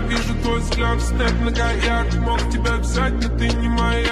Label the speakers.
Speaker 1: Вижу твой взгляд, снэп многоярд. Мог тебя взять, но ты не моя.